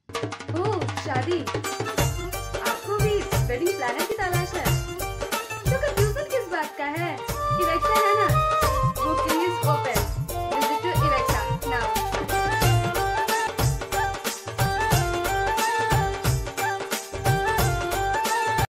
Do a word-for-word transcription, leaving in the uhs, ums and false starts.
ओह, शादी। आपको भी वेडिंग प्लानर की तलाश है? तो कंफ्यूजन किस बात का है? इलेक्शन है ना,